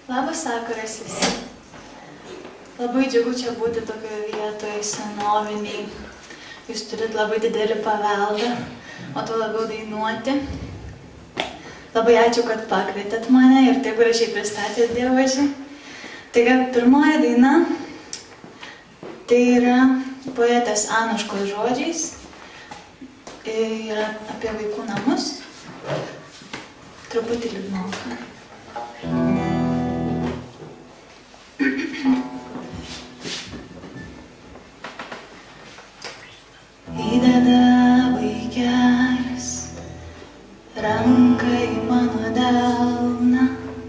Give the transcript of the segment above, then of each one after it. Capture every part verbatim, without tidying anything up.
Labas vakaras visi. Labai džiugu čia būti tokioje vietoje senoviniai. Jūs turit labai didelį paveldą, o tuo labiau dainuoti. Labai ačiū, kad pakvietėt mane ir taip gražiai pristatėt Dievaži. Taigi, pirmoji daina, tai yra poetės Anuškos žodžiais, yra apie vaikų namus, truputį liūdnoka. Įdeda vaikelis ranką į mano delną,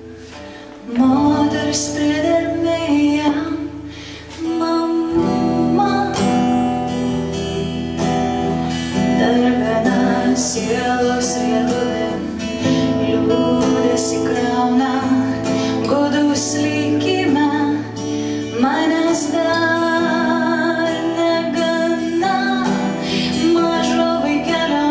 moters pridermė jam, mama. Dargana sielos rieduvėm, liūdesį krauna, godus likime, manęs dar negana. Mažo vaikelio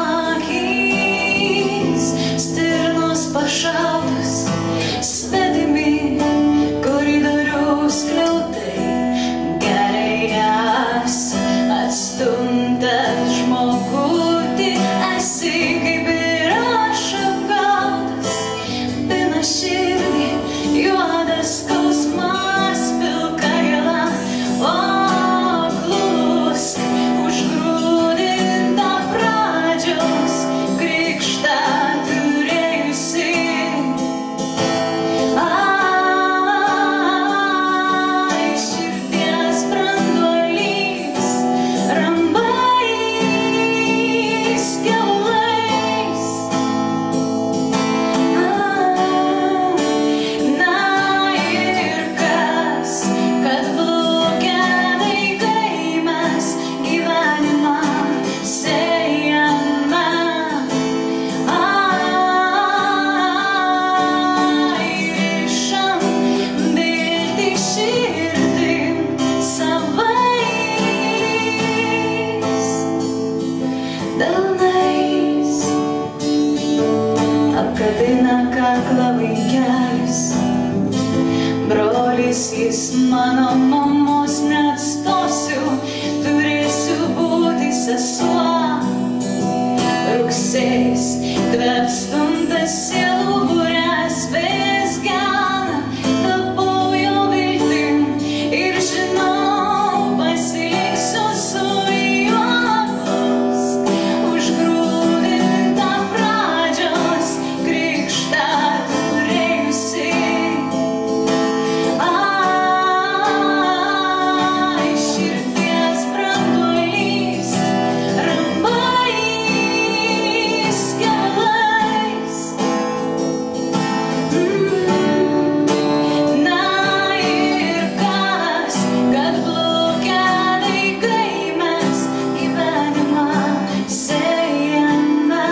akys, stirnos pašautos, svetimi koridorių skliautai, gerai jas atstumtas žmogutį, esi kaip ir aš apgautas, pina širdį juodas skausmas, pilka gėla, o klausyk, užgrūdinta pradžios krikštą turėjusi. Ai, širdies branduolys, rambais, kiaulais. Na ir kas, kad blogia daigai mes gyvenimą sėjame. Ai, rišam viltį širdin savais delnais. Apkabina kaklą vaikelis, brolis jis mano, mamos neatstosiu, turėsiu būti sesuo. Rugsėjis tvepstuntas sielų būrės vis gena, tapau jo viltim ir žinau, pasiliksiu su juo bus užgrūdinta pradžios krikštą turėjusi. Ai, širdies branduolys, rambais, kiaulais. Na ir kas, kad blogia daigai mes gyvenimą sėjame.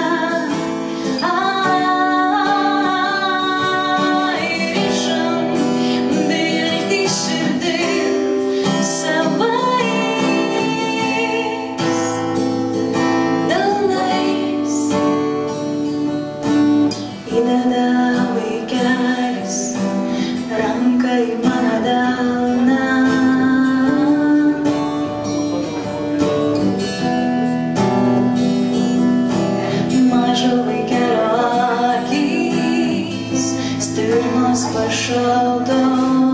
Ai, rišam viltį širdin savais delnais. Įdeda vaikelis ranką į mano delną, mažo vaikelio akys, stirnos pašautos.